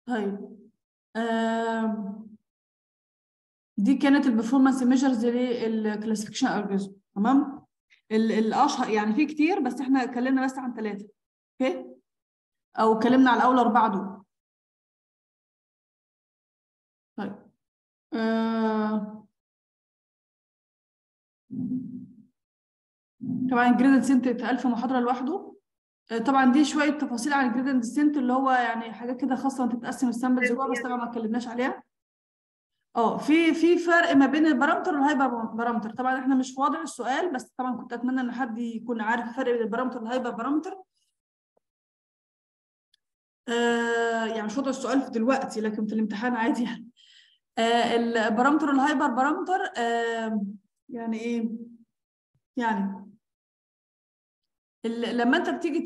طيب دي كانت البرفورمانس ميجرز للكلاسيفيكيشن الجوريزم. تمام. الاشهر يعني في كتير بس احنا اتكلمنا بس عن 3. اوكي، او اتكلمنا على اول 4 دول. طيب طبعا الجريدنت سنت اتقال في محاضره لوحده. طبعا دي شويه تفاصيل عن الجريدنت سنت اللي هو يعني حاجات كده خاصه تتقسم السامبلز جوه، بس طبعا ما اتكلمناش عليها. في فرق ما بين البارامتر والهايبر بارامتر. طبعا احنا مش في وضع السؤال، بس طبعا كنت اتمنى ان حد يكون عارف الفرق بين البارامتر والهايبر بارامتر. يعني مش وضع السؤال في دلوقتي لكن في الامتحان عادي يعني. البارامتر والهايبر بارامتر يعني ايه؟ يعني لما انت بتيجي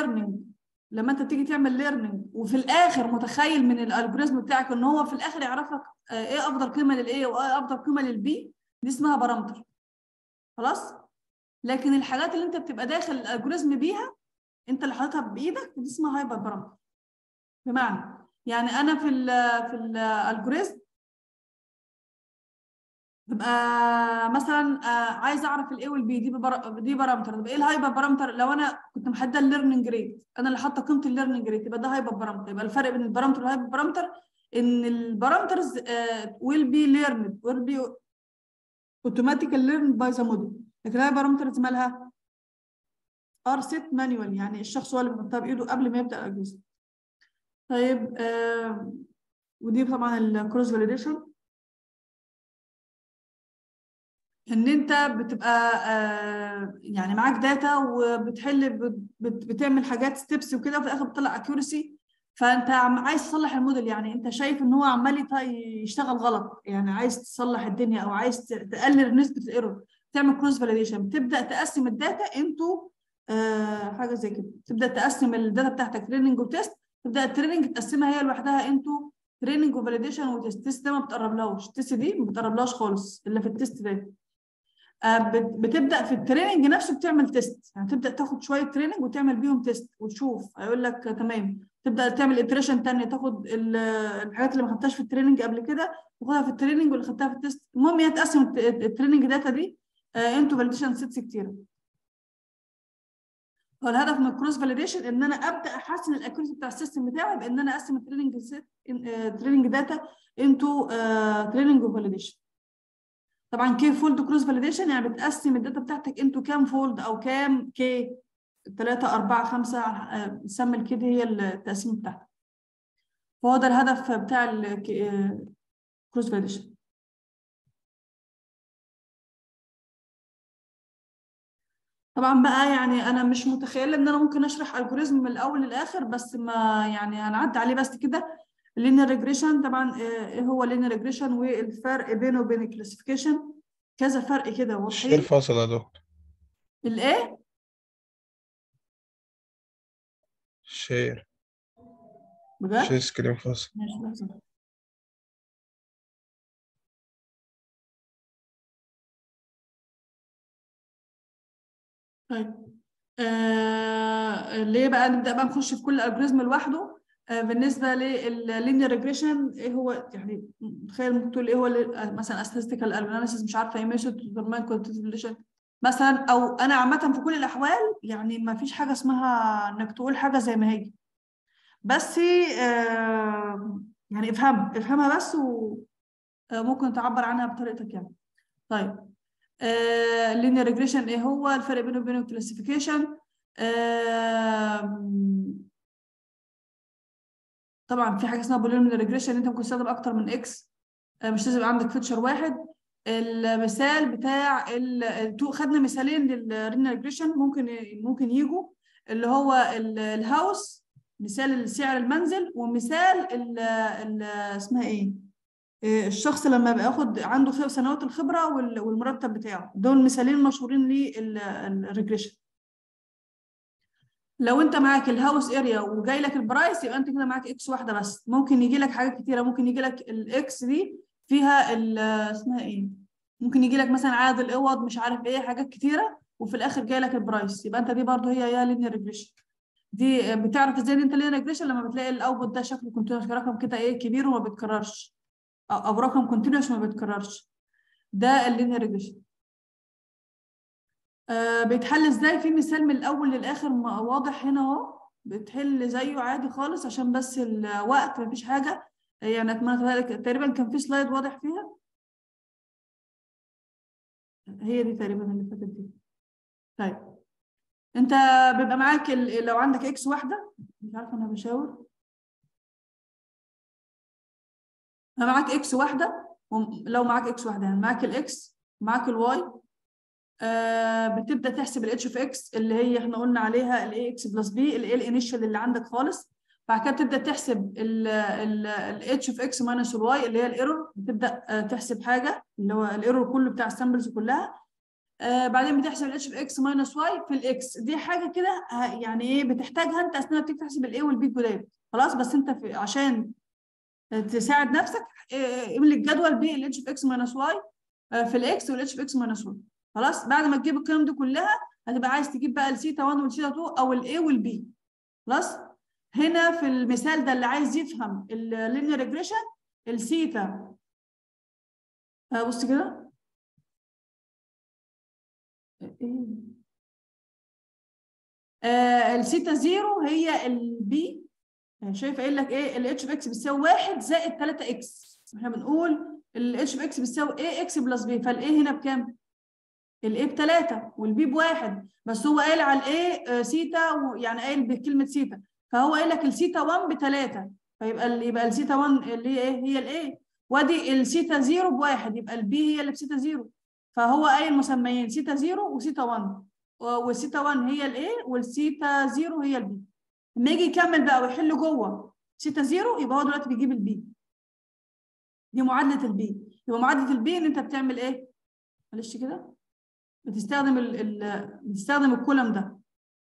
تعمل ليرنينج وفي الاخر متخيل من الالجوريزم بتاعك ان هو في الاخر يعرف لك ايه افضل قيمه للاي وايه افضل قيمه للبي، دي اسمها بارامتر. خلاص. لكن الحاجات اللي انت بتبقى داخل الالجوريزم بيها انت اللي حاططها بايدك دي اسمها هايبر بارامتر. بمعنى يعني انا في الالجوريزم ببقى مثلا عايز اعرف الاي والبي دي بارامتر. طب ايه الهايبر بارامتر؟ لو انا كنت محدده الليرنينج ريت، انا اللي حاطه قيمه الليرنينج ريت، يبقى ده هايبر بارامتر. يبقى الفرق بين البارامتر والهايبر بارامتر ان البارامترز will be automatically learned by the model، لكن الهايبر بارامترز مالها ار سيت مانوال، يعني الشخص هو اللي بيحطها بايده قبل ما يبدا الاجهزه. طيب ودي طبعا الكروس فاليديشن، ان انت بتبقى يعني معاك داتا وبتحل بتعمل حاجات ستيبس وكده، وفي الاخر بتطلع اكيورسي. فانت عايز تصلح الموديل، يعني انت شايف ان هو عمال يشتغل غلط، يعني عايز تصلح الدنيا او عايز تقلل نسبه الايرور، تعمل كروس فاليديشن. بتبدا تقسم الداتا انتو حاجه زي كده. تبدا تقسم الداتا بتاعتك تريننج وتيست، تبدا التريننج تقسمها هي لوحدها انتو تريننج وفاليديشن وتيست. التيست ده ما بتقربلهاش، التيست دي ما بتقربلهاش خالص الا في التيست ده. بتبدا في التريننج نفسه بتعمل تيست، يعني تبدا تاخد شويه تريننج وتعمل بيهم تيست وتشوف هيقول لك تمام. تبدا تعمل اتريشن ثانيه، تاخد الحاجات اللي ما خدتهاش في التريننج قبل كده تاخدها في التريننج واللي خدتها في التيست. المهم هي تقسم التريننج داتا دي انتو فاليديشن سيتس كتيره. هو الهدف من الكروس فاليديشن ان انا ابدا احسن الاكيورسي بتاع السيستم بتاعي بان انا اقسم التريننج داتا انتو تريننج وفاليديشن. طبعا كي فولد كروس فاليديشن يعني بتقسم الداتا بتاعتك انتو كام فولد او كام كي، 3 4 5 نسمي الكي دي هي التقسيم بتاعتك. فهو ده الهدف بتاع الكروس فاليديشن. طبعا بقى يعني انا مش متخيله ان انا ممكن اشرح الجوريزم من الاول للاخر، بس ما يعني هنعدي عليه بس كده. اللينير ريجريشن طبعا ايه هو اللينير ريجريشن والفرق بينه وبين الكلاسيفيكيشن، كذا فرق كده الشير واضحين. فاصل يا دكتور. الايه؟ شير بجد؟ سكرين فاصل. ماشي لحظه. طيب ليه بقى نبدأ بقى نخش في كل الجوريزم لوحده. بالنسبة لللينير ريجريشن ايه هو؟ يعني تخيل ممكن تقول ايه هو مثلا statistical analysis، مش عارفه ايه ميثود determine quantitative relation مثلا، او انا عامة في كل الاحوال يعني ما فيش حاجة اسمها انك تقول حاجة زي ما هي، بس يعني افهمها بس وممكن تعبر عنها بطريقتك يعني. طيب linear regression ايه هو؟ الفرق بينه وبين الكلاسيفيكيشن. طبعا في حاجه اسمها بولينوميال ريجريشن، انت ممكن تستخدم اكتر من اكس، مش لازم يبقى عندك فيتشر واحد. المثال بتاع خدنا مثالين لللينير ريجريشن ممكن يجوا، اللي هو الهاوس، مثال سعر المنزل، ومثال اسمها ايه، الشخص لما بياخد عنده سنوات الخبره والمرتب بتاعه. دول مثالين مشهورين للريجريشن. لو انت معاك الهاوس اريا وجاي لك البرايس يبقى انت كده معاك اكس واحده بس. ممكن يجي لك حاجات كتيره، ممكن يجي لك الاكس دي فيها اسمها ايه، ممكن يجي لك مثلا عدد الاوض مش عارف ايه، حاجات كتيره، وفي الاخر جاي لك البرايس، يبقى انت دي برضو هي يا لينير ريجريشن. دي بتعرف ازاي ان انت لينير ريجريشن لما بتلاقي الاوتبوت ده شكله كونتينوس، رقم كده ايه كبير وما بيتكررش، او رقم كونتينوس ما بيتكررش، ده اللينير ريجريشن. بيتحل ازاي؟ في مثال من الاول للاخر واضح هنا اهو، بتحل زيه عادي خالص عشان بس الوقت مفيش حاجه. يعني اتمنى تقريبا كان في سلايد واضح فيها، هي دي تقريبا اللي فاتت دي. طيب انت بيبقى معاك لو عندك اكس واحده، مش عارفه انا بشاور، معاك اكس واحده، لو معاك اكس واحده يعني معاك الاكس معاك الواي، بتبدا تحسب الاتش اوف اكس اللي هي احنا قلنا عليها الاي اكس بلس بي، الاي الانيشال اللي عندك خالص. بعد كده بتبدا تحسب الاتش اوف اكس ماينس الواي اللي هي الايرور، بتبدا تحسب حاجه اللي هو الايرور كله بتاع السامبلز كلها. بعدين بتحسب الاتش اوف اكس ماينس واي في الاكس، دي حاجه كده يعني ايه بتحتاجها انت اثناء ما تحسب الاي والبي الجداد. خلاص بس انت عشان تساعد نفسك املي الجدول بالاتش اوف اكس ماينس واي في الاكس والاتش اوف اكس ماينس واي. خلاص بعد ما تجيب القيم دي كلها هتبقى عايز تجيب بقى السيتا 1 والسيتا 2 او الاي والبي. خلاص هنا في المثال ده اللي عايز يفهم اللينير ريجريشن، السيتا بص كده السيتا 0 هي البي. شايف قايل لك ايه؟ الاتش اوف اكس بتساوي 1 زائد 3 اكس، احنا بنقول الاتش اوف اكس بتساوي ايه اكس بلس بي، فالايه هنا بكام؟ الاي ب3 والبي ب1، بس هو قايل على الايه سيتا، يعني قايل بكلمه سيتا، فهو قايل لك السيتا 1 ب3، يبقى السيتا 1 اللي هي ايه؟ هي الايه، وادي السيتا 0 ب1، يبقى البي هي اللي بسيتا 0. فهو قايل مسميين سيتا 0 وسيتا 1، والسيتا 1 هي الايه والسيتا 0 هي البي. لما يجي يكمل بقى ويحل جوه سيتا 0 يبقى هو دلوقتي بيجيب البي، دي معادله البي. يبقى معادله البي ان انت بتعمل ايه؟ معلش كده، بتستخدم الكولم ده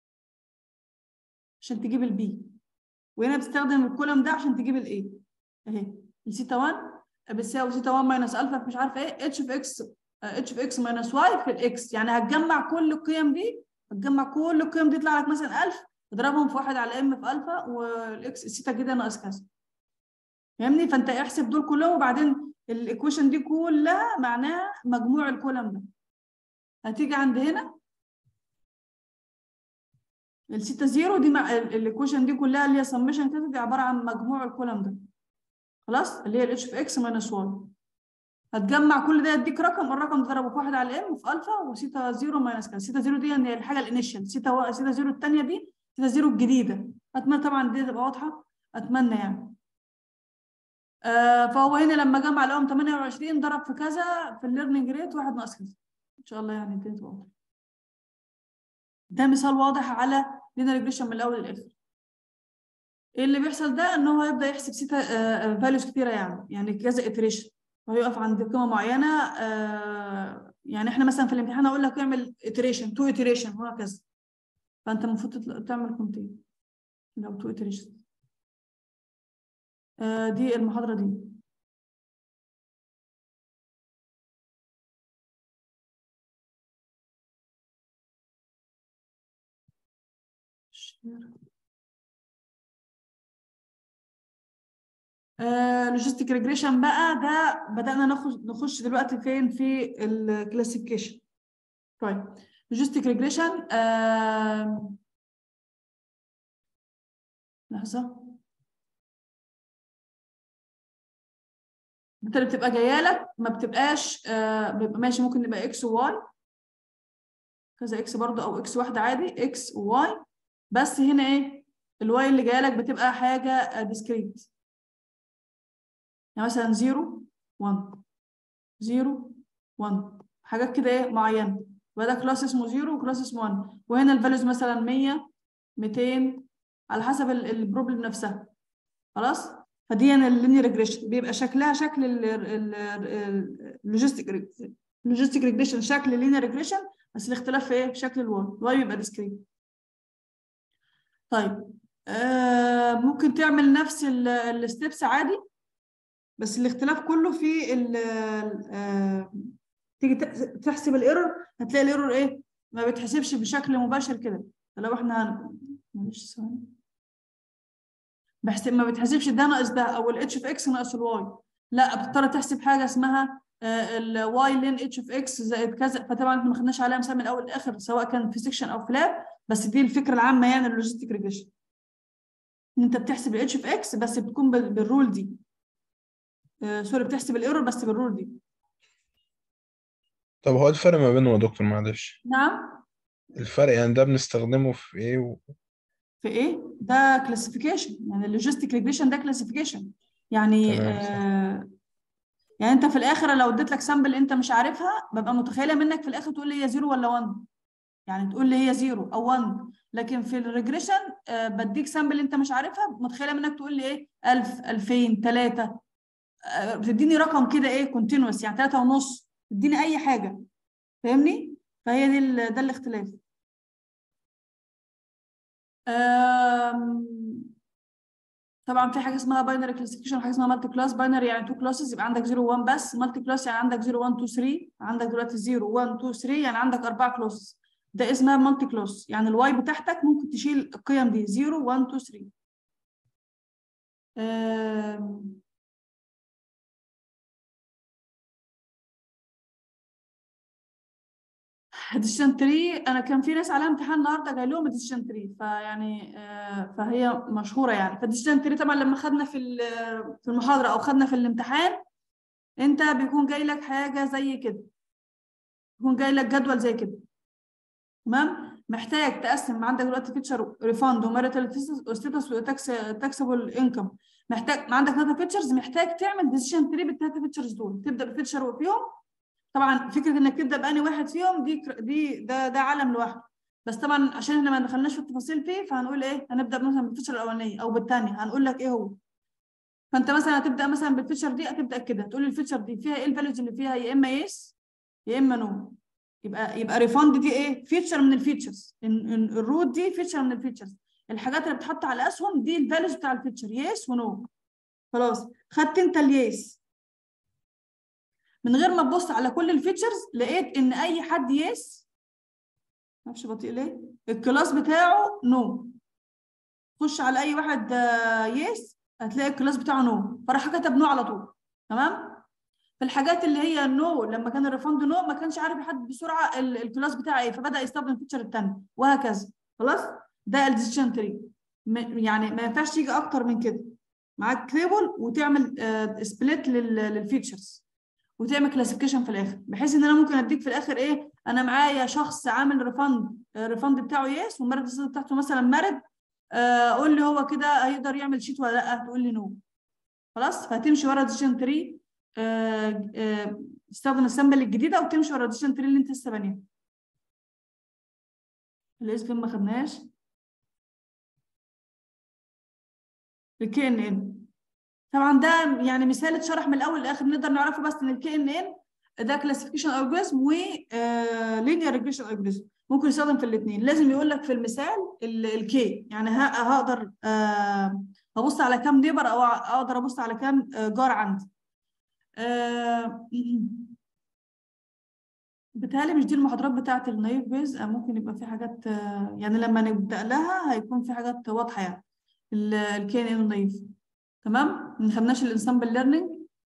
عشان تجيب البي، وهنا بتستخدم الكولم ده عشان تجيب الايه. اهي السيتا 1 بتساوي سيتا 1 ماينس الفا مش عارفه ايه اتش اوف اكس ماينس واي في الاكس، يعني هتجمع كل القيم دي، يطلع لك مثلا 1000 تضربهم في 1 على ام في الفا والاكس السيتا كده ناقص كذا. فاهمني؟ فانت احسب دول كلهم وبعدين الايكويشن دي كلها معناها مجموع الكولم ده. هتيجي عند هنا السيتا 0 دي مع الايكويشن دي كلها اللي هي سمشن كده، دي عباره عن مجموع الكولم ده. خلاص اللي هي الاتش في اكس ماينس 1. هتجمع كل ده يديك رقم، الرقم تضربه في 1 على الام في الفا وسيتا 0 ماينس كذا. سيتا 0 دي يعني الحاجه الانيشال، سيتا 0 الثانيه دي سيتا 0 الجديده. اتمنى طبعا دي تبقى واضحه، اتمنى يعني. فهو هنا لما جمع لهم 28 ضرب في كذا في الليرنينج ريت 1 ناقص كذا. ان شاء الله يعني دي تبقى واضحه. ده مثال واضح على لينير ريجريشن من الاول للاخر. ايه اللي بيحصل ده؟ ان هو يبدا يحسب سيتا فاليوز كتيره، يعني كذا اتريشن، وهيقف عند قيمه معينه. يعني احنا مثلا في الامتحان اقول لك اعمل اتريشن 2 اتريشن وهكذا، فانت المفروض تعمل كونتين لو 2 اتريشن. دي المحاضره دي. لوجيستيك ريجريشن بقى ده بدأنا نخش دلوقتي فين في الكلاسيفيكيشن. طيب لوجيستيك ريجريشن لحظة، انت اللي بتبقى جايه لك ما بتبقاش بيبقى ماشي، ممكن نبقى اكس وواي كذا اكس برضو او اكس واحده عادي اكس وواي، بس هنا ايه الواي اللي جايه لك بتبقى حاجه ديسكريت، يعني مثلا 0 1 0 1 حاجات كده ايه معينه، وده كلاس اسمه 0 وكلاس اسمه 1، وهنا الفاليوز مثلا 100 200 على حسب البروبلم نفسها. خلاص فدي اللينير ريجريشن بيبقى شكلها شكل اللوجيستيك ريجريشن شكل اللينير ريجريشن، بس الاختلاف في ايه؟ في شكل الواي بيبقى ديسكريت. طيب ممكن تعمل نفس الستبس عادي، بس الاختلاف كله في تيجي تحسب الايرور هتلاقي الايرور ايه؟ ما بتحسبش بشكل مباشر كده. لو احنا معلش ثواني. بحسب ما بتحسبش ده ناقص ده او الاتش في اكس ناقص الواي، لا بتضطر تحسب حاجه اسمها الواي لين اتش في اكس زائد كذا. فطبعا احنا ما خدناش عليها مثال من الاول لاخر سواء كان في سيكشن او في لاب، بس دي الفكره العامه يعني اللوجيستيك ريجريشن، ان انت بتحسب الاتش في اكس بس بتكون بالرول دي. سوري، بتحسب الايرور بس بالرول دي. طب هو الفرق ما بينهم يا دكتور معلش؟ نعم. الفرق يعني ده بنستخدمه في ايه في ايه؟ ده كلاسيفيكيشن، يعني اللوجيستيك ريجريشن ده كلاسيفيكيشن يعني تمام صح. يعني انت في الاخر لو اديت لك سامبل انت مش عارفها ببقى متخيله منك في الاخر تقول لي هي 0 ولا 1، يعني تقول لي هي 0 او 1. لكن في الريجريشن بديك سامبل انت مش عارفها متخيله منك تقول لي ايه 1000 2000 3، بتديني رقم كده ايه كونتينوس يعني 3 ونص، تديني اي حاجه، فاهمني؟ فهي دي ده الاختلاف. طبعا في حاجه اسمها باينري كلاسيفيكيشن وحاجه اسمها مالتي كلاس. باينري يعني 2 كلاسز يبقى عندك 0 1 بس، مالتي كلاس يعني عندك 0 1 2 3، عندك دلوقتي 0 1 2 3 يعني عندك 4 كلاسز، ده اسمها مالتي كلاس. يعني الواي بتاعتك ممكن تشيل القيم دي 0 1 2 3. ديسيشن تري انا كان في ناس عليها امتحان النهارده جاي لهم ديسيشن تري، فيعني فهي مشهوره يعني. فالديسيشن تري طبعا لما خدنا في المحاضره او خدنا في الامتحان، انت بيكون جاي لك حاجه زي كده، بيكون جاي لك جدول زي كده، تمام؟ محتاج تقسم عندك دلوقتي فيتشر ريفاند وماريتال ستاتس وتاكسبل انكم، محتاج عندك 3 فيتشرز، محتاج تعمل ديسيشن تري بالثلاثه فيتشرز دول، تبدا بفيتشر فيهم. طبعا فكره انك تبدا بأني واحد فيهم ده عالم لوحده، بس طبعا عشان احنا ما دخلناش في التفاصيل فيه فهنقول ايه، هنبدا مثلا بالفيتشر الاولانيه او بالثانيه هنقول لك ايه هو. فانت مثلا هتبدا مثلا بالفيتشر دي، هتبدا كده تقول لي الفيتشر دي فيها ايه الفاليوز اللي فيها، يا اما يس يا اما نو. يبقى ريفاند دي ايه؟ فيتشر من الفيتشرز، الروت دي فيتشر من الفيتشرز، الحاجات اللي بتحط على الاسهم دي الفاليوز بتاع الفيتشر يس ونو. خلاص خدت انت اليس من غير ما تبص على كل الفيتشرز، لقيت ان اي حد يس، معرفش بطيء ليه، الكلاس بتاعه نو. خش على اي واحد يس هتلاقي الكلاس بتاعه نو، فراح كتب نو على طول. تمام؟ في الحاجات اللي هي نو لما كان الريفاند نو ما كانش عارف يحدد بسرعه الكلاس بتاعه ايه، فبدا يستخدم الفيتشر الثانيه وهكذا. خلاص؟ ده الديسيشن تري، يعني ما ينفعش تيجي اكتر من كده. معاك تيبل وتعمل سبليت للفيتشرز وتعمل كلاسيفيكيشن في الاخر، بحيث ان انا ممكن اديك في الاخر ايه، انا معايا شخص عامل ريفاند، الريفاند بتاعه يس والمرض بتاعته مثلا مرض، قول لي هو كده هيقدر يعمل شيت ولا لا، تقول لي نو. خلاص؟ فهتمشي ورا ديسيشن تري، تستخدم السامبل الجديده وتمشي ورا ديسيشن تري اللي انت لسه بانيها. الاس فين ما خدناش؟ الكي ان ان طبعا ده يعني مثال اتشرح من الاول للاخر نقدر نعرفه، بس ان الكي ان ان ده كلاسيفيكيشن الجوريزم و لينير ريجريشن الجوريزم، ممكن يستخدم في الاثنين. لازم يقول لك في المثال الكي، يعني هقدر ابص على كام نيبر او اقدر ابص على كام جار عندي. بتهيألي مش دي المحاضرات بتاعة النايف بيز، ممكن يبقى في حاجات يعني لما نبدأ لها هيكون في حاجات واضحة يعني الكي ان ان النايف. تمام؟ ما خدناش الانسامبل ليرنينج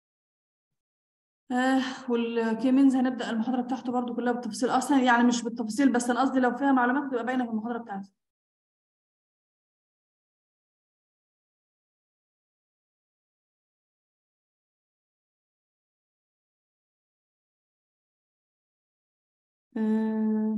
والكي مينز هنبدأ المحاضرة بتاعته برضو كلها بالتفاصيل، اصلا يعني مش بالتفاصيل بس انا قصدي لو فيها معلومات تبقى باينة في المحاضرة بتاعتي. آه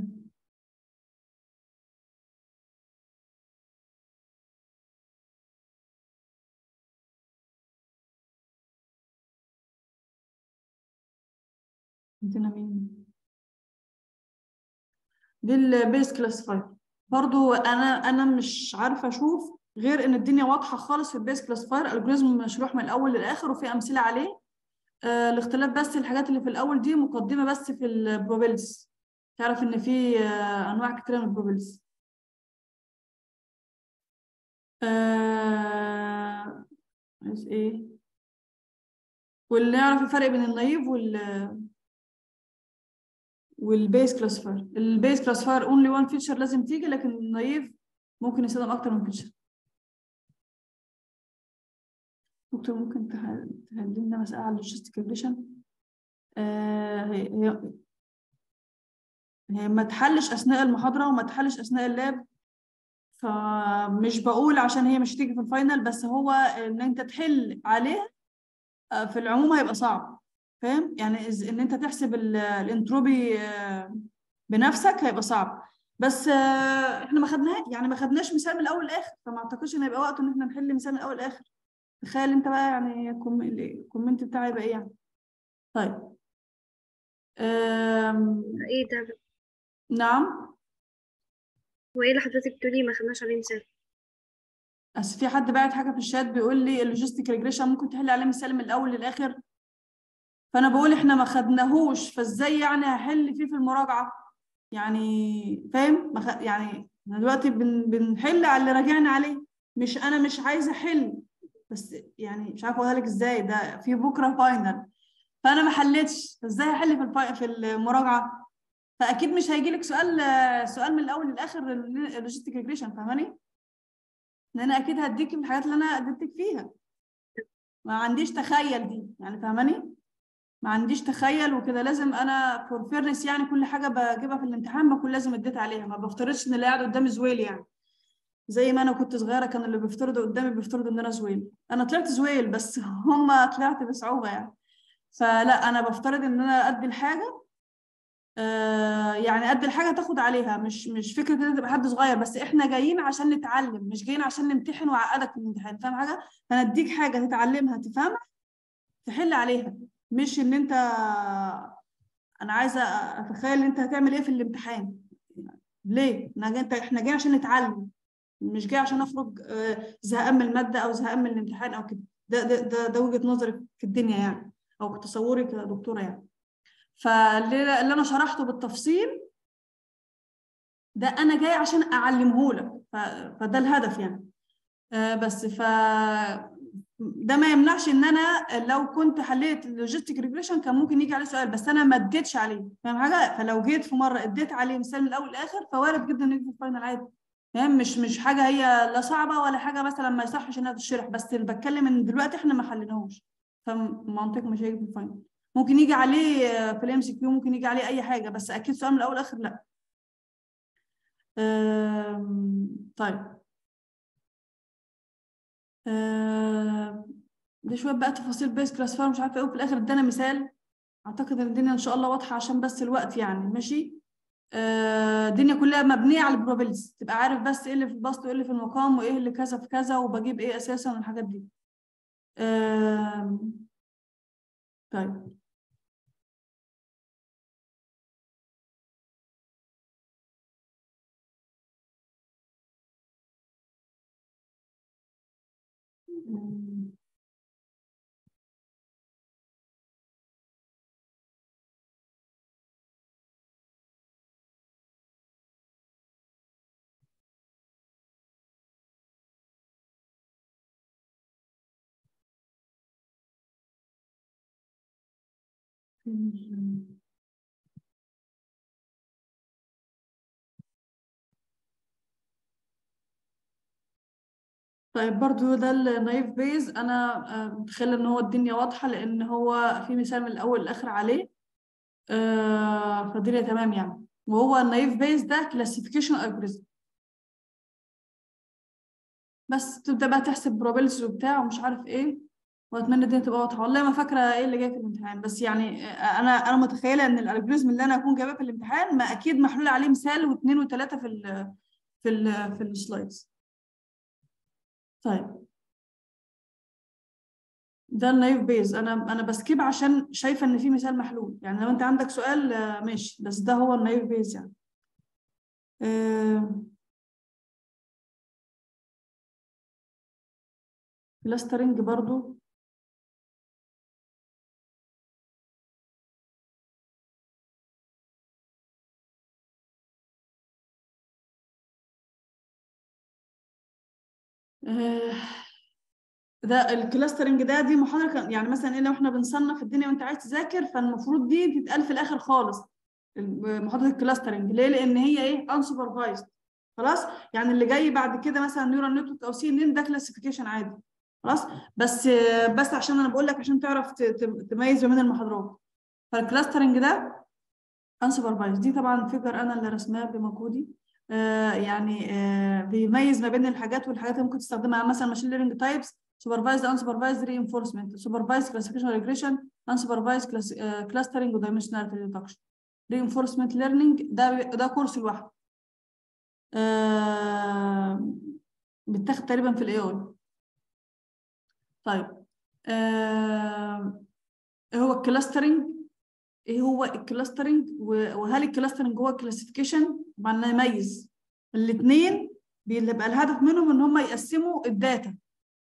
عندنا مين؟ دي البيس كلاسيفاير. برضو انا مش عارفه اشوف غير ان الدنيا واضحه خالص في البيس كلاسيفاير، الجوريزم مشروح من الاول للاخر وفي امثله عليه. الاختلاف بس الحاجات اللي في الاول دي مقدمه بس في البروبابيلتيز، تعرف ان في انواع كتيره من البروبابيلتيز. عايز ايه؟ واللي يعرف الفرق بين النايف والبيس كلاسيفاير. البيس كلاسيفاير اونلي وان فيتشر لازم تيجي، لكن النايف ممكن يستخدم اكتر من كده. دكتور ممكن تحل لنا مسألة على اللوجيستيك ريجريشن؟ هي ما تحلش اثناء المحاضره وما تحلش اثناء اللاب، فمش بقول عشان هي مش هتيجي في الفاينل، بس هو ان انت تحل عليها في العموم هيبقى صعب، فاهم يعني؟ ان انت تحسب الانتروبي بنفسك هيبقى صعب، بس احنا ما خدناها يعني، ما خدناش مثال من الاول للاخر، فما اعتقدش ان هيبقى وقت ان احنا نحل مثال من الاول للاخر. تخيل انت بقى يعني الكومنت بتاعي يبقى ايه يعني. طيب ايه ده؟ نعم. وايه اللي حضرتك بتقولي ما خدناش عليه مثال؟ بس في حد باعت حاجه في الشات بيقول لي اللوجيستيك ريجريشن ممكن تحل عليه مثال من الاول للاخر، فانا بقول احنا ما خدناهوش، فازاي يعني هحل فيه في المراجعه يعني، فاهم؟ يعني دلوقتي بنحل على اللي راجعنا عليه، مش انا مش عايزه احل، بس يعني مش عارفه اقولها لك ازاي، ده في بكره فاينل فانا ما حلتش، فازاي احل في المراجعه؟ فاكيد مش هيجي لك سؤال من الاول للاخر اللوجيستيك ريجريشن، فاهماني؟ ان انا اكيد هديكي من الحاجات اللي انا اديتك فيها، ما عنديش تخيل دي يعني، فاهماني؟ ما عنديش تخيل وكده، لازم انا فور فيرنس يعني كل حاجه بجيبها في الامتحان بكون لازم اديت عليها، ما بفترضش ان اللي قاعد قدامي زويل يعني. زي ما انا كنت صغيره كان اللي بيفترضوا قدامي بيفترضوا ان انا زويل، انا طلعت زويل بس هم طلعت بصعوبه يعني. فلا انا بفترض ان انا ادي الحاجه يعني قد الحاجه تاخد عليها، مش فكره ان تبقى حد صغير، بس احنا جايين عشان نتعلم، مش جايين عشان نمتحن واعقدك في الامتحان، فاهم حاجه؟ فانا اديك حاجه تتعلمها تفهمها تحل عليها، مش ان انت انا عايزه اتخيل ان انت هتعمل ايه في الامتحان. ليه؟ احنا جايين عشان نتعلم، مش جاي عشان اخرج زهقان من الماده او زهقان من الامتحان او كده. ده وجهه نظري في الدنيا يعني، او تصوري كدكتوره يعني. فاللي انا شرحته بالتفصيل ده انا جاي عشان اعلمه لك، فده الهدف يعني. بس ده ما يمنعش ان انا لو كنت حليت اللوجيستيك ريجريشن كان ممكن يجي عليه سؤال، بس انا ما اديتش عليه، فاهم حاجه؟ فلو جيت في مره اديت عليه مثال من الاول للاخر فوارد جدا انه يجي في الفاينل عادي، فاهم؟ مش حاجه هي لا صعبه ولا حاجه مثلا ما يصحش انها تشرح، بس اللي بتكلم ان دلوقتي احنا ما حليناهوش، فمنطق مش هيجي في الفاينل. ممكن يجي عليه في الام سي كيو، ممكن يجي عليه اي حاجه، بس اكيد سؤال من الاول للاخر لا. طيب دي شويه بقى تفاصيل بيس كلاسيفاير مش عارفه ايه، وفي الاخر ادانا مثال. اعتقد ان الدنيا ان شاء الله واضحه عشان بس الوقت يعني ماشي. الدنيا كلها مبنيه على البروبابيلتيز، تبقى عارف بس ايه اللي في البسط وايه اللي في المقام وايه اللي كذا في كذا وبجيب ايه اساسا والحاجات دي. طيب طيب برضو ده النايف بيز، انا متخيله ان هو الدنيا واضحه لان هو في مثال من الاول للاخر عليه، فالدنيا تمام يعني. وهو النايف بيز ده كلاسيفيكيشن الجوريزم، بس تبدا بقى تحسب بروبابيلتيز وبتاع ومش عارف ايه، واتمنى الدنيا تبقى واضحه. والله ما فاكره ايه اللي جاي في الامتحان، بس يعني انا متخيله ان الالجوريزم اللي انا هكون جايباه في الامتحان ما اكيد محلول عليه مثال واثنين وثلاثه في السلايدز. طيب ده النايف بيز، انا بسكيب عشان شايفه ان في مثال محلول يعني، لو انت عندك سؤال ماشي، بس ده هو النايف بيز يعني. كلاسترنج برضو ده الكلاسترنج دي محاضره يعني مثلا ايه، لو احنا بنصنف الدنيا وانت عايز تذاكر فالمفروض دي تتقال في الاخر خالص، محاضره الكلاسترنج. ليه؟ لان هي ايه انسوبرفايزد، خلاص. يعني اللي جاي بعد كده مثلا نيورال نتورك او سي ان ان ده كلاسيفيكيشن عادي خلاص. بس عشان انا بقول لك عشان تعرف تميز ما بين المحاضرات. فالكلاسترنج ده انسوبرفايز، دي طبعا فيجر انا اللي رسمها بمجهودي. يعني بيميز ما بين الحاجات والحاجات اللي ممكن تستخدمها، مثلا ماشين ليرنينج تايبس: سوبرفايزد، انسوبرفايزد، رينفورسمنت، سوبرفايزد كلاسيفيكيشن ريجريشن، انسوبرفايزد كلاسترنج ودايمنشنال ريدكشن. رينفورسمنت ليرنينج ده كورس لوحده، بتاخد تقريبا في الاي اي. طيب ايه هو الكلاسترنج؟ وهل الكلاسترنج هو الكلاسيفيكيشن؟ طبعا نميز الاثنين، بيبقى الهدف منهم ان هم يقسموا الداتا.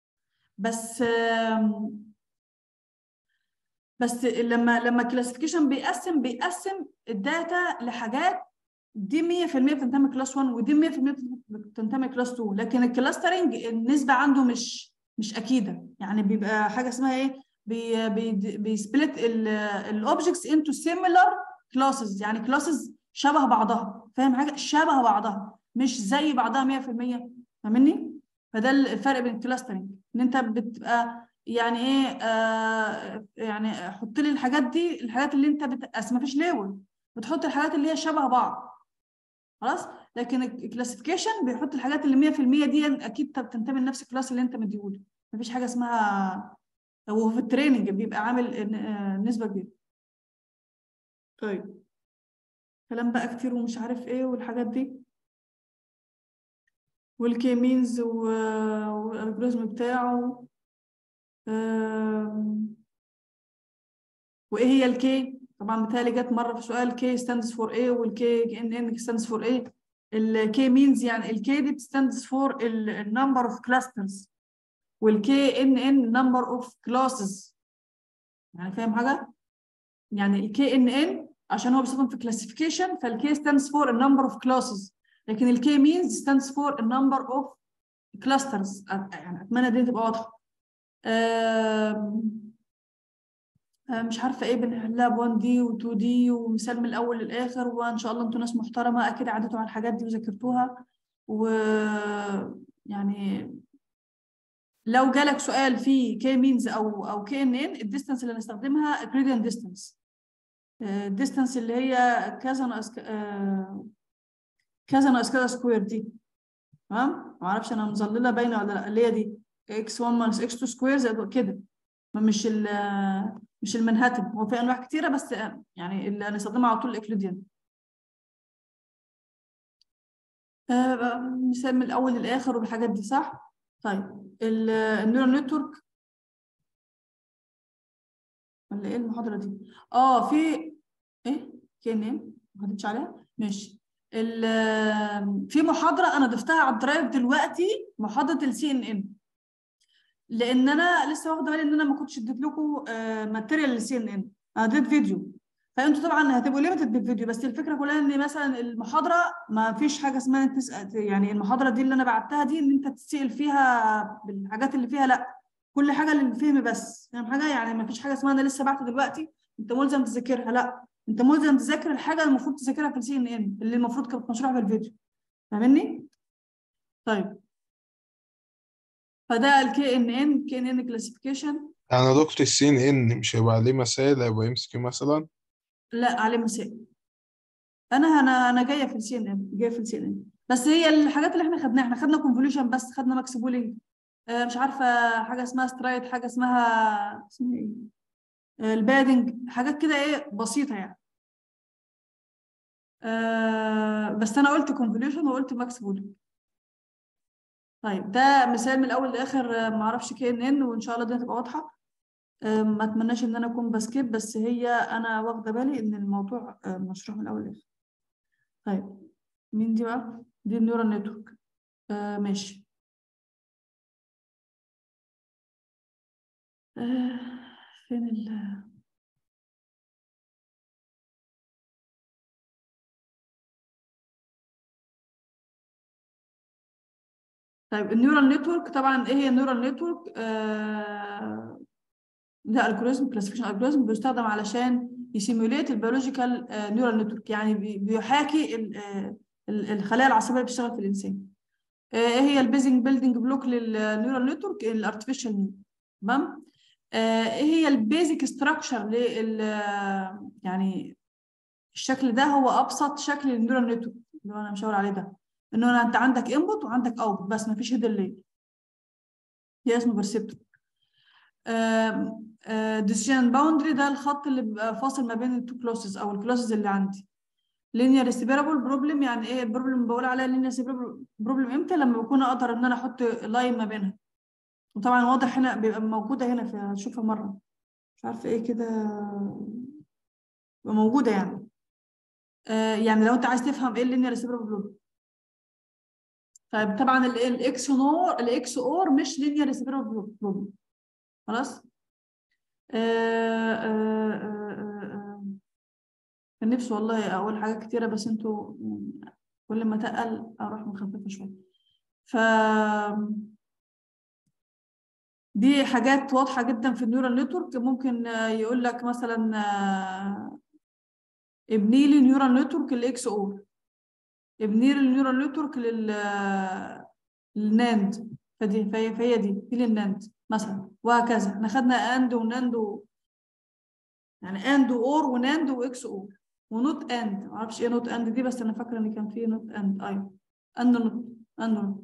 بس لما الكلاسيفيكيشن بيقسم الداتا لحاجات دي 100% بتنتمي كلاس 1 ودي 100% بتنتمي كلاس 2. لكن الكلاسترنج النسبه عنده مش اكيده، يعني بيبقى حاجه اسمها ايه، بيسبلت الاوبجكتس انتو سيميلار كلاسز، يعني كلاسز شبه بعضها، فاهم حاجه؟ شبه بعضها مش زي بعضها 100%، فاهمني؟ فده الفرق بين الكلاسترنج، ان انت بتبقى يعني ايه يعني حط لي الحاجات دي، الحاجات اللي انت ما فيش ليبل، بتحط الحاجات اللي هي شبه بعض خلاص. لكن الكلاسيفيكيشن بيحط الحاجات اللي 100% دي اكيد بتنتمي لنفس الكلاس اللي انت مديهوله، مفيش حاجه اسمها. هو في التريننج بيبقى عامل نسبه كبيره. طيب كلام بقى كتير ومش عارف ايه والحاجات دي، والكي مينز والالجوريزم بتاعه. وايه هي الكي؟ طبعا بتهيألي جت مره في سؤال كي ستاندز فور ايه والكي ان ان ستاندز فور ايه. الكي مينز يعني الكي دي بتستاندز فور النمبر اوف كلاسترز، والكي ان ان نمبر اوف كلاسز، يعني فاهم حاجه؟ يعني الكي ان ان عشان هو بيستخدم في كلاسيفيكيشن، فالكي ستاندز فور النمبر اوف كلاسز، لكن الكي مينز ستاندز فور النمبر اوف كلاسترز. يعني اتمنى دي تبقى واضحه. مش عارفه ايه بنحلها ب 1 دي و2 دي ومثال من الاول للاخر، وان شاء الله انتوا ناس محترمه اكيد عديتوا على الحاجات دي وذاكرتوها. ويعني لو جالك سؤال فيه كي مينز او كي ان ان، الديستانس اللي هنستخدمها جريدينت ديستانس. الديستانس اللي هي كذا ناقص كذا سكوير دي، تمام؟ ما اعرفش انا مظلله باينه ولا لا، اللي هي دي x1 minus x2 سكوير زائد كده، مش المنهاتن. هو في انواع كتيره بس يعني اللي هنستخدمها على طول الاكليديان. مثال من الاول للاخر والحاجات دي صح. طيب النيورال نتورك ولا ايه المحاضره دي؟ في ايه كي ان ان ما خدتش عليها، ماشي. في محاضره انا ضفتها على الدرايف دلوقتي، محاضره السي ان ان، لان انا لسه واخده بالي ان انا ما كنتش اديت لكم ماتيريال للسي ان ان، انا اديت فيديو، فانتوا طبعا هتبقوا ليميتد بالفيديو. بس الفكره كلها ان مثلا المحاضره ما فيش حاجه اسمها تسال، يعني المحاضره دي اللي انا بعتها دي ان انت تسال فيها بالحاجات اللي فيها، لا كل حاجه للفهم بس، فاهم حاجه؟ يعني ما فيش حاجه اسمها انا لسه بعت دلوقتي انت ملزم تذاكرها، لا انت ملزم تذاكر الحاجه اللي المفروض تذاكرها في السي ان ان اللي المفروض كانت مشروحه في الفيديو، فاهمني؟ طيب فده الكي ان ان، كي ان ان كلاسيفيكيشن. يعني دكتور السين ان مش هيبقى عليه مسائل، هيبقى يمسك مثلا؟ لا عليه مسائل. انا جايه في السي ان ان، جايه في السي ان ان، بس هي الحاجات اللي احنا خدناها، احنا خدنا كونفوليوشن بس، خدنا ماكس بولينج، مش عارفه حاجه اسمها سترايد، حاجه اسمها ايه البادنج، حاجات كده ايه بسيطه يعني. بس انا قلت كونفوليوشن وقلت ماكس بولينج. طيب ده مثال من الاول لاخر، ما اعرفش كي ان ان، وان شاء الله دي هتبقى واضحه. ما اتمناش ان انا اكون بسكيب، بس هي انا واخده بالي ان الموضوع مشروح من الاول لاخر. طيب مين دي بقى؟ دي النيورال نتورك. ماشي. فين طيب النيورال نتورك طبعا ايه هي النيورال نتورك؟ ده الجوريزم، كلاسيفيكيشن الجوريزم، بيستخدم علشان يسيموليت البيولوجيكال نيورال نتورك، يعني بيحاكي الخلايا العصبيه اللي بتشتغل في الانسان. ايه هي البيزنج بيلدينج بلوك للنيورال نتورك؟ الارتفيشال نيورال. تمام. ايه هي البيزك ستراكشر يعني الشكل ده هو ابسط شكل للنيورال نتورك اللي انا مشاور عليه ده، انه انت عندك انبوت وعندك اوت بس ما فيش هيدن لير. هي اسمه بيرسبتور. ديسيجن باوندري ده الخط اللي بيبقى فاصل ما بين التو كلوسز او الكلوسز اللي عندي. لينير سيبرابل بروبلم، يعني ايه البروبلم بقول عليها لينير سيبرابل بروبلم؟ امتى؟ لما بكون اقدر ان انا احط لاين ما بينها. وطبعا واضح هنا بيبقى موجوده هنا، في هتشوفها مره مش عارفه ايه كده موجوده يعني. يعني لو انت عايز تفهم ايه اللينير سيبرابل بروبلم. طيب طبعا الاكس اور مش لينير سيبرابل بروبلم. خلاص. كان نفسي والله اقول حاجات كتيره بس انتوا كل ما تقل اروح مخففه شويه. ف دي حاجات واضحه جدا في النيورال نتورك. ممكن يقول لك مثلا ابني لي نيورال نتورك الاكس اور، ابني لي النيورال نتورك للناند، فهي دي للناند مثلا، وهكذا. احنا خدنا اند وناند يعني اند واور وناند واكس اور ونوت اند. ما اعرفش ايه نوت اند دي، بس انا فاكره ان كان في نوت اند. ايوه اند نوت اند نوت.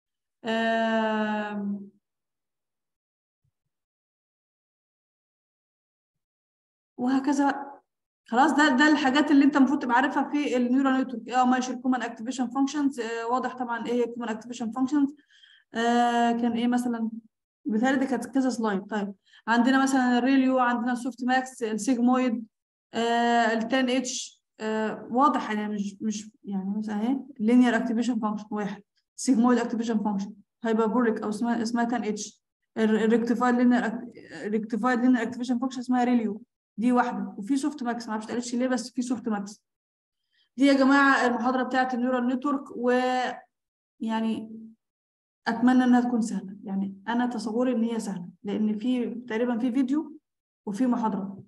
وهكذا بقى. خلاص. ده الحاجات اللي انت المفروض تبقى عارفها في النيورال نتورك. ماشي. الكومن اكتيفيشن فانكشنز واضح طبعا. ايه هي الكومن اكتيفيشن فانكشنز؟ كان ايه مثلا؟ بالتالي دي كانت كذا سلايد. طيب عندنا مثلا الريليو، عندنا السوفت ماكس، السيجمويد، التان اتش. واضح يعني مش يعني مثلا اهي لينير اكتيفيشن فانكشن واحد، سيجمويد اكتيفيشن فانكشن، هايبربوليك او اسمها تان اتش، الريكتيفايد لينير اكتيفيشن فانكشن اسمها ريليو، دي واحده. وفي سوفت ماكس ما اعرفش اتقالتش ليه بس في سوفت ماكس. دي يا جماعه المحاضره بتاعت النيورال نتورك، ويعني اتمنى انها تكون سهله. يعني انا تصوري ان هي سهله لان في تقريبا في فيديو وفي محاضره.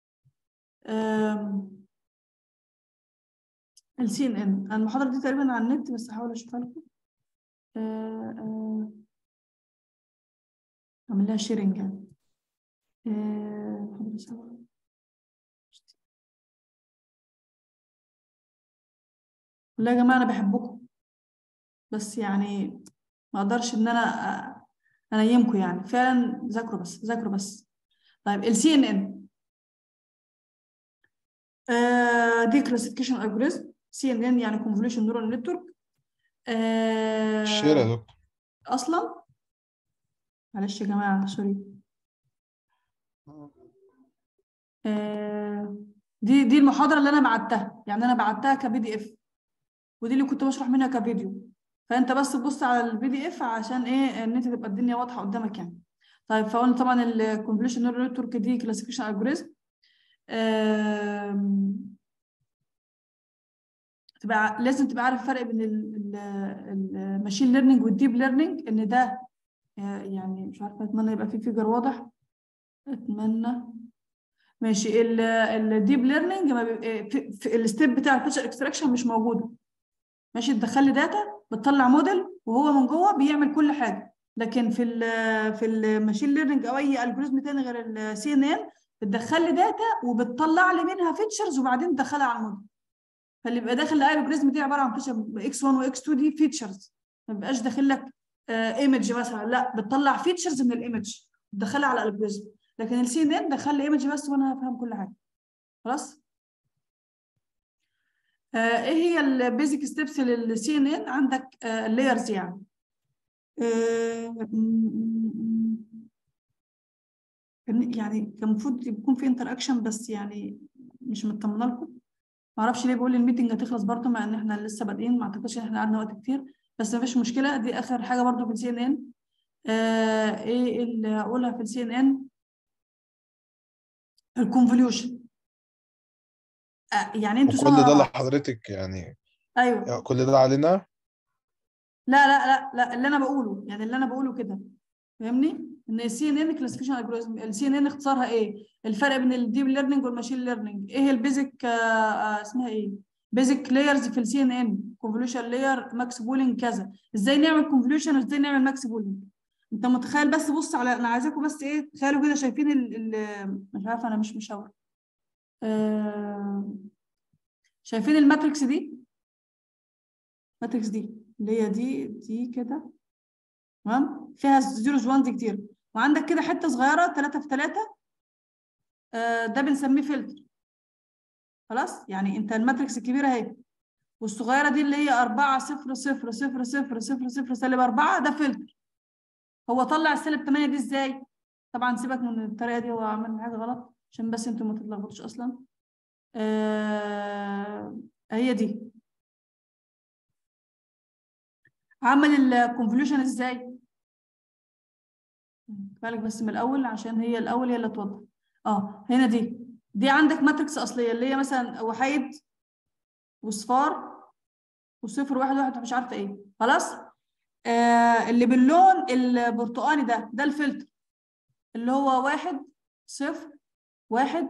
السي ان ان المحاضره دي تقريبا على النت بس هحاول اشوفها لكم. اعمل لها شيرنج يعني. والله يا جماعه انا بحبكم بس يعني ما اقدرش ان انا انيمكم يعني. فعلا ذاكروا بس ذاكروا بس. طيب السي ان ان دي كلاسيفيكيشن الجوريزم. سي ان ان يعني كونفوليوشن نيورال نتورك. الشير يا دكتور. اصلا معلش يا جماعه سوري. دي المحاضره اللي انا بعتها، يعني انا بعتها كبي دي اف، ودي اللي كنت بشرح منها كفيديو. فانت بس تبص على البي دي اف عشان ايه ان انت تبقى الدنيا واضحه قدامك يعني. طيب فقلنا طبعا الكونفوليوشن نيورال نتورك دي كلاسيفيكيشن الجوريزم. لازم تبقى عارف الفرق بين الماشين ليرنينج والديب ليرنينج. ان ده يعني مش عارفه، اتمنى يبقى في فيجر واضح. اتمنى. ماشي. الديب ليرنينج في الستيب بتاع الفيتشر اكستراكشن مش موجوده. ماشي. تدخل لي داتا بتطلع موديل وهو من جوه بيعمل كل حاجه. لكن في الماشين ليرنينج او اي الجوريزم تاني غير السي ان ان بتدخل لي داتا وبتطلع لي منها فيتشرز وبعدين تدخلها على الموديل. فاللي بيبقى داخل الالجوريزم دي عباره عن فيتشر اكس 1 واكس 2 دي فيتشرز. ما بيبقاش داخل لك ايمج مثلا، لا بتطلع فيتشرز من الايمج تدخلها على الالجوريزم. لكن السي ان ان دخل لي ايمج بس وانا هفهم كل حاجه. خلاص. ايه هي البيزك ستيبس للسي ان ان؟ عندك اللايرز يعني. يعني كان المفروض يكون في انتر اكشن بس يعني مش مطمنه لكم. ما اعرفش ليه بقول الميتنج هتخلص برضه مع ان احنا لسه بادئين. ما اعتقدش ان احنا قعدنا وقت كتير بس ما فيش مشكله. دي اخر حاجه برضه في السي ان ان. ايه اللي هقولها في السي ان ان؟ الكونفوليوشن. يعني انتوا وكل سنه ده رابعه. لحضرتك يعني؟ ايوه. كل ده علينا؟ لا لا لا لا، اللي انا بقوله يعني اللي انا بقوله كده فاهمني؟ ان السي ان ان كلاسيفيكيشن الجوريزم. السي ان ان اختصارها ايه؟ الفرق بين الديب ليرنينج والماشين ليرنينج. ايه البيزك اسمها ايه؟ بيزك لايرز في السي ان ان، كونفوليوشن لاير، ماكس بولينج كذا. ازاي نعمل كونفوليوشن وازاي نعمل ماكس بولينج؟ انت متخيل؟ بس بص على، انا عايزاكم بس ايه، تخيلوا كده، شايفين مش عارفه، انا مش مشاور. شايفين الماتريكس دي؟ الماتريكس دي اللي هي دي كده، تمام؟ فيها زيروز وانز كتير، وعندك كده حته صغيره 3 في 3، ده بنسميه فلتر. خلاص؟ يعني انت الماتريكس الكبيره اهي، والصغيره دي اللي هي 4 0 0 0 0 0 0 سالب 4، ده فلتر. هو طلع السالب 8 دي ازاي؟ طبعا سيبك من الطريقه دي، هو عمل حاجه غلط عشان بس انتوا ما تتلخبطوش اصلا. هي دي. عمل الكونفوليوشن ازاي؟ بالك بس من الاول، عشان هي الاول هي اللي توضح. هنا دي عندك ماتريكس اصليه اللي هي مثلا وحيد وصفار وصفر واحد واحد مش عارفه ايه. خلاص؟ اللي باللون البرتقاني ده الفلتر، اللي هو 1 0 1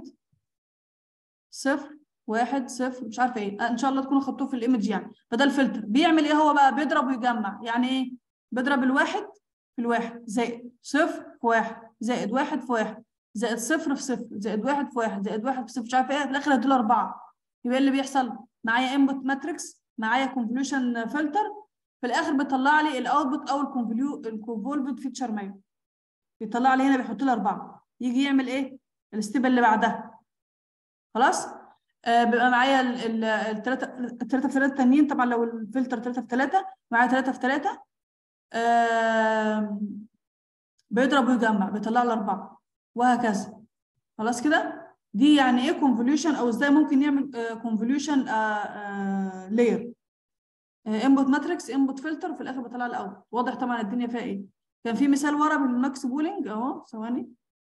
0 1 0 مش عارفه ايه، ان شاء الله تكونوا خدتوه في الايمج يعني. فده الفلتر بيعمل ايه؟ هو بقى بيضرب ويجمع. يعني ايه؟ بيضرب الواحد في الواحد زائد صفر في واحد زائد واحد في واحد زائد صفر في صفر زائد واحد في واحد زائد واحد في صفر مش عارفه ايه، في الاخر هدول 4. يبقى اللي بيحصل معايا انبوت ماتريكس، معايا كونفوليوشن فلتر، في الاخر بيطلع لي الاوتبوت او الكونفولفد فيتشر ماب، بيطلع لي هنا بيحط لي 4. يجي يعمل ايه؟ الستيب اللي بعدها. خلاص؟ بيبقى معايا الثلاثه في 3 التانيين، طبعا لو الفلتر 3 في 3 معايا 3 في 3، بيضرب ويجمع بيطلع لي 4 وهكذا. خلاص كده؟ دي يعني ايه كونفوليوشن، او ازاي ممكن نعمل كونفوليوشن لاير. انبوت ماتريكس، انبوت فلتر، في الاخر بيطلع لي اوت. واضح طبعا الدنيا فيها ايه. كان في مثال ورا بالماكس بولينج اهو، ثواني.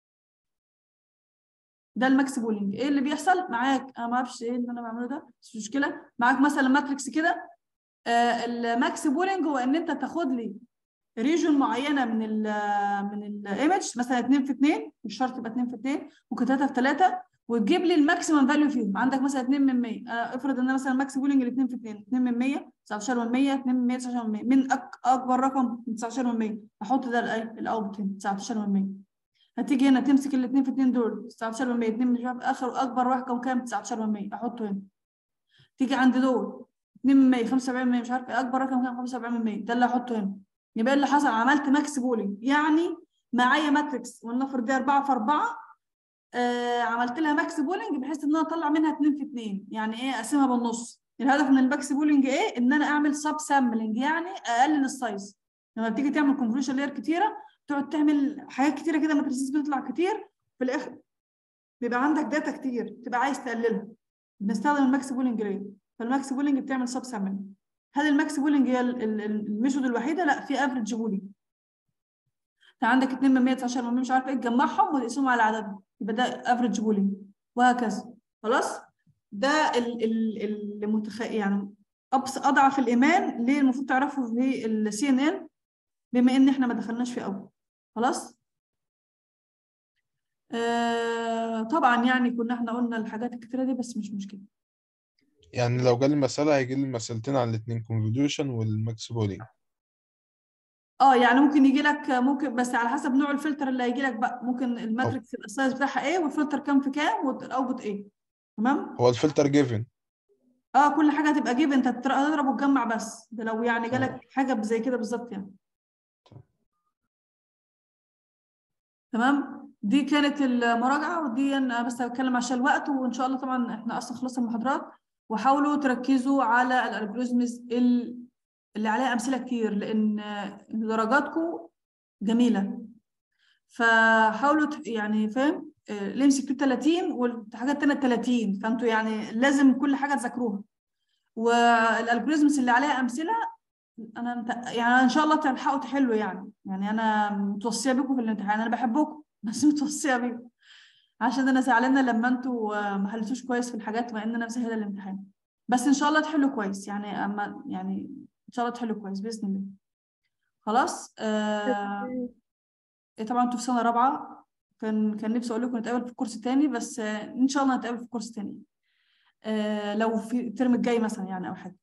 ده الماكس بولينج. ايه اللي بيحصل معاك؟ انا ما اعرفش ايه اللي انا بعمله ده، مش مشكله. معاك مثلا ماتريكس كده، الماكس بولينج هو ان انت تاخد لي ريجون معينه من الايمج، مثلا 2 في 2، مش شرط يبقى 2 في 2، ممكن 3 في 3، وتجيب لي الماكسيمم فاليو فيهم. عندك مثلا 2 من 100، افرض ان انا مثلا ماكس بولينج ال 2 في 2، 2 من 100 19 من 100، 2 من 100 19 من 100، من اكبر رقم 19 من 100 احط ده الاوتبوت هنا 19 من 100. هتيجي هنا تمسك ال 2 في 2 دول 19 من 100، 2 مش عارف اخر اكبر رقم كام 19 من 100 احطه هنا. تيجي عند دول 2 من 100 75 من 100 مش عارف اكبر رقم كام 75 من 100، ده اللي احطه هنا. يبقى اللي حصل عملت ماكس بولينج، يعني معايا ماتريكس ولنفرض دي 4 في 4، عملت لها ماكس بولينج بحيث ان انا اطلع منها 2 في 2. يعني ايه؟ اقسمها بالنص. الهدف من الماكس بولينج ايه؟ ان انا اعمل سب سامبلنج، يعني اقلل السايز. لما بتيجي تعمل كونفوليوشن لاير كتيره تقعد تعمل حاجات كتيره كده، ماتريسز بتطلع كتير، في الاخر بيبقى عندك داتا كتير تبقى عايز تقللها. بنستخدم الماكس بولينج لاير. فالماكس بولينج بتعمل سب سامبلنج. هل الماكس بولينج هي الميثود الوحيده؟ لا، في افريج بولينج. عندك 2 من 100 19 من 100 مش عارف ايه، تجمعهم وتقسمهم على عددهم، يبقى ده افريج بولينج، وهكذا. خلاص؟ ده يعني اضعف الايمان ليه المفروض تعرفوا في السي ان ان، بما ان احنا ما دخلناش فيه قوي. خلاص؟ طبعا يعني كنا احنا قلنا الحاجات الكتيره دي، بس مش مشكله. يعني لو جالي مسألة هيجي لي مسألتين على الاتنين، convolution والماكس بولينج. يعني ممكن يجي لك، ممكن بس على حسب نوع الفلتر اللي هيجي لك بقى. ممكن الماتريكس يبقى السايز بتاعها ايه، والفلتر كام في كام، والاوتبوت ايه. تمام؟ هو الفلتر جيفن. كل حاجه هتبقى جيب، انت هتضرب وتجمع بس. ده لو يعني تمام. جالك حاجه زي كده بالظبط يعني. تمام؟ دي كانت المراجعه، ودي انا بس هتكلم عشان الوقت، وان شاء الله طبعا احنا اصلا خلصنا المحاضرات. وحاولوا تركزوا على الالجوريزمز اللي عليها امثله كتير، لان درجاتكم جميله. فحاولوا يعني فاهم، الام سي كيو 30 والحاجات الثانيه 30، فانتوا يعني لازم كل حاجه تذاكروها. والالجوريزمز اللي عليها امثله، يعني ان شاء الله تلحقوا تحلوا يعني انا متوصيه بكم في الامتحان. انا بحبكم بس متوصيه بكم، عشان انا زعلانه لما انتوا ما حلتوش كويس في الحاجات، مع ان انا مسهله الامتحان. بس ان شاء الله تحلوا كويس يعني، اما يعني ان شاء الله تحلوا كويس باذن الله. خلاص؟ طبعا انتوا في سنه رابعه، كان نفسي اقول لكم نتقابل في كورس تاني، بس ان شاء الله نتقابل في كورس تاني. لو في الترم الجاي مثلا يعني او حاجه.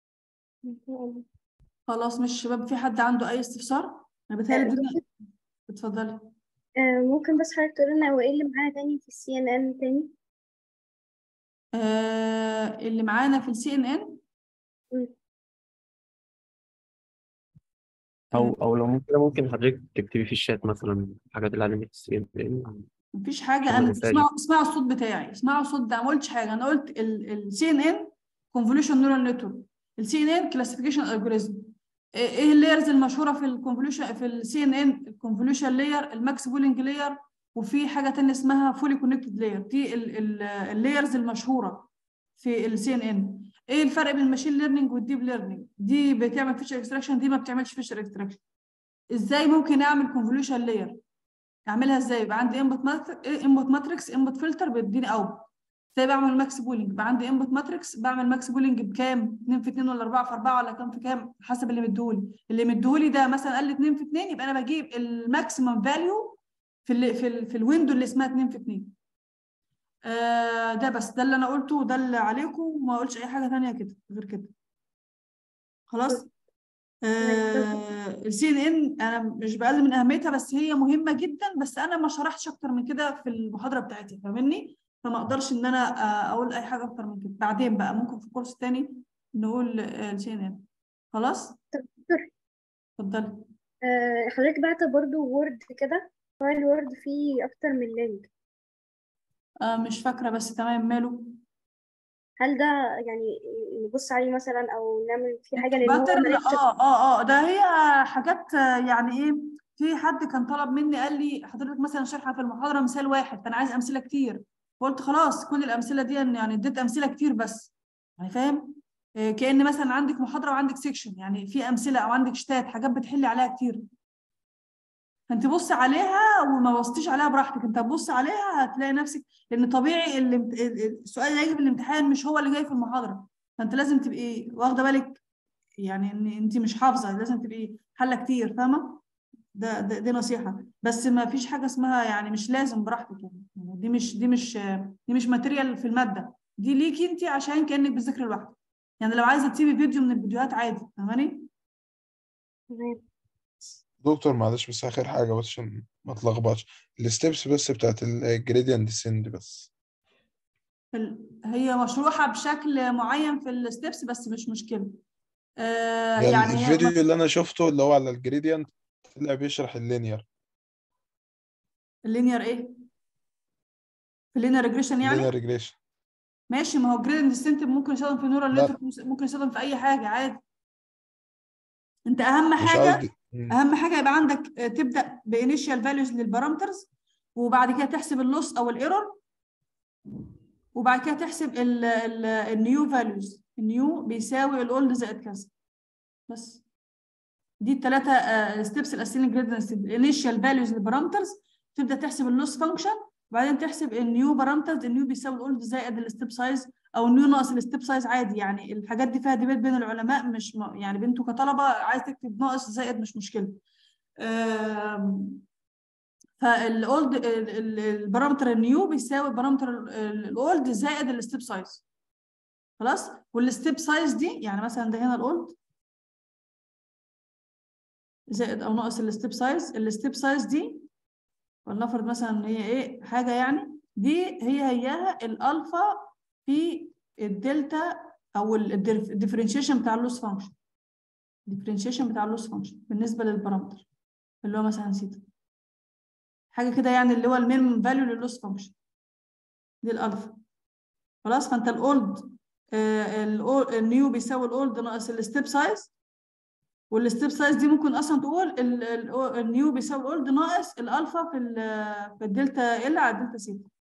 خلاص مش شباب، في حد عنده اي استفسار؟ انا بتهيألي الدنيا. اتفضلي. ممكن بس حضرتك تقول لنا هو ايه اللي معانا تاني في CNN تاني؟ اللي معانا في CNN او لو ممكن حضرتك تكتبي في الشات مثلا الحاجات اللي على السي ان ان مفيش حاجه. عشان ما انا ننساش. اسمعوا الصوت بتاعي، اسمعوا الصوت ده. ما قلتش حاجه، انا قلت CNN كونفوليوشن نورال نتورك، CNN كلاسيفيكيشن الجوريزم. ايه اللايرز المشهوره في الكونفوليوشن في CNN؟ الكونفوليوشن لاير، الماكس بولينج لاير، وفي حاجه ثانيه اسمها فولي كونكتد لاير. دي اللايرز المشهوره في CNN. ايه الفرق بين الماشين ليرنينج والديب ليرنينج؟ دي بتعمل فيشر اكستراكشن، دي ما بتعملش فيشر اكستراكشن. ازاي ممكن اعمل كونفوليوشن لاير؟ اعملها ازاي؟ يبقى عندي انبوت ماتريكس، انبوت فلتر بيديني اوت. ازاي بعمل ماكس بولينج؟ يبقى عندي انبوت ماتريكس، بعمل ماكس بولينج بكام؟ 2 في 2 ولا 4 في 4 ولا كام في كام؟ حسب اللي مديهولي. اللي مديهولي ده مثلا قال لي 2 في 2، يبقى انا بجيب الماكسيمم فاليو في الويندو اللي اسمها 2 في 2. ده بس، ده اللي انا قلته وده اللي عليكم، وما قلتش اي حاجه ثانيه كده غير كده. خلاص. CNN انا مش بقلل من اهميتها، بس هي مهمه جدا، بس انا ما شرحتش اكتر من كده في المحاضره بتاعتي، فاهمني؟ فما اقدرش ان انا اقول اي حاجه اكتر من كده. بعدين بقى ممكن في كورس تاني نقول CNN. خلاص. طب دكتور، اتفضلي. حضرتك بعت برضو وورد كده، فايل وورد فيه اكتر من لينك. مش فاكره، بس تمام. ماله؟ هل ده يعني نبص عليه مثلا او نعمل فيه حاجه، لان هو باترن. ماليش ده هي حاجات يعني ايه. في حد كان طلب مني، قال لي حضرتك مثلا شارحه في المحاضره مثال واحد، فانا عايز امثله كتير. قلت خلاص كل الامثله دي يعني اديت امثله كتير بس، يعني فاهم؟ كأن مثلا عندك محاضره وعندك سيكشن، يعني في امثله، او عندك شتات حاجات بتحلي عليها كتير. فانت بص عليها وما بصتيش عليها براحتك، انت تبص عليها هتلاقي نفسك، لان طبيعي السؤال اللي هيجي في الامتحان مش هو اللي جاي في المحاضره، فانت لازم تبقي واخده بالك، يعني ان انت مش حافظه، لازم تبقي حله كتير، فاهمه؟ دي نصيحه. بس ما فيش حاجه اسمها يعني مش لازم، براحتك يعني. دي مش ماتيريال في الماده، دي ليكي انت عشان كانك بتذاكري لوحدك. يعني لو عايزه تسيبي فيديو من الفيديوهات عادي، فاهماني؟ تمام. دكتور معلش بس آخر حاجة بس عشان ما تلخبطش، الستبس بس بتاعت الجريدينت ديسند بس. هي مشروحه بشكل معين في الستبس، بس مش مشكله. يعني يعني هي الفيديو اللي أنا شفته اللي هو على الجريدينت طلع بيشرح اللينير. اللينير ايه؟ في اللينير ريجريشن يعني؟ اللينير ريجريشن. ماشي، ما هو جريدينت ديسنت ممكن يستخدم في نورال لا نتورك، ممكن يستخدم في اي حاجه عادي. انت اهم مش حاجه، قصدي. اهم حاجه يبقى عندك تبدا بانيشال فاليوز للبارامترز، وبعد كده تحسب اللوس او الايرور، وبعد كده تحسب النيو فاليوز. النيو بيساوي الاولد زائد كذا. بس دي الثلاثه ستيبس الاساسيين للجريدينت. الانيشال فاليوز للبارامترز، تبدا تحسب اللوس فانكشن، وبعدين تحسب النيو بارامترز. النيو بيساوي الاولد زائد الستيب سايز، او النيو ناقص الستيب سايز عادي. يعني الحاجات دي فيها ديبيت بين العلماء، مش يعني بنتوا كطلبه عايز تكتب ناقص زائد مش مشكله. فالاولد البارامتر النيو بيساوي البارامتر الاولد زائد الستيب سايز. خلاص. والستيب سايز دي يعني مثلا ده هنا الاولد زائد او ناقص الستيب سايز. الستيب سايز دي ولنفرض مثلا ان هي ايه حاجه، يعني دي هياها الالفا في الدلتا، او الديفرنشيشن بتاع اللوس فانكشن. الديفرنشيشن بتاع اللوس فانكشن بالنسبه للبارامتر اللي هو مثلا سيتا، حاجه كده يعني، اللي هو المينيمم فاليو لللوس فانكشن دي الالفا. خلاص. فانت الاولد النيو بيساوي الاولد ناقص الستيب سايز، والستيب سايز دي ممكن اصلا تقول النيو بيساوي الاولد ناقص الالفا في الدلتا ال على الدلتا سيتا.